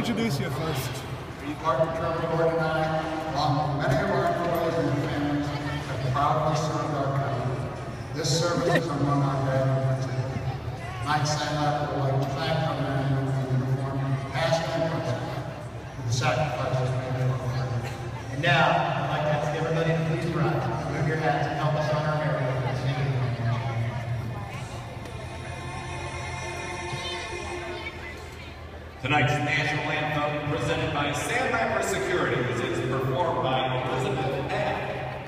introduce you first. We partner Board tonight, along with many of our employees and families have proudly served our country. This service is among our values. Tonight's send-up would like to thank our men and women in uniform, past and present, for the sacrifices made for our country. And now, I'd like to ask everybody to please rise, move your hats, and help us on our merry way. Tonight's national anthem, presented by Sandpiper Securities, is performed by Elizabeth Paap.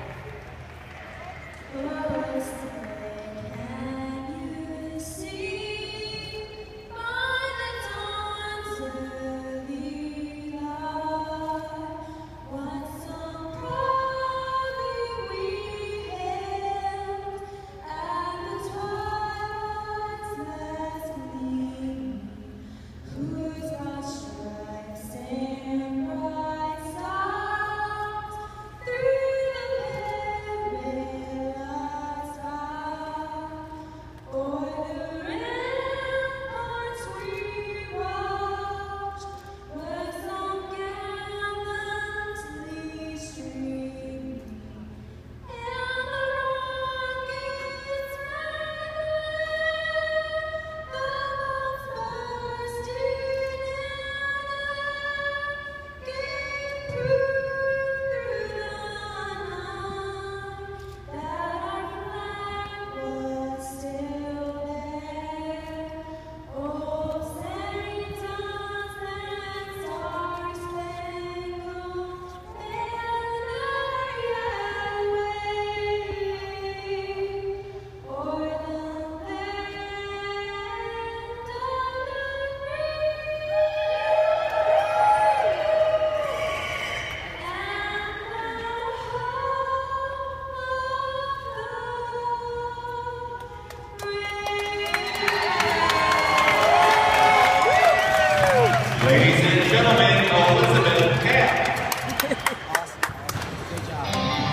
Ladies and gentlemen, Elizabeth Paap. Awesome. Good job.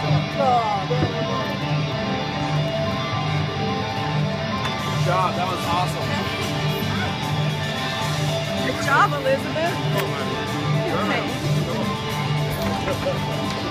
Good job. That was awesome. Good job, Elizabeth. Come on, man. Okay.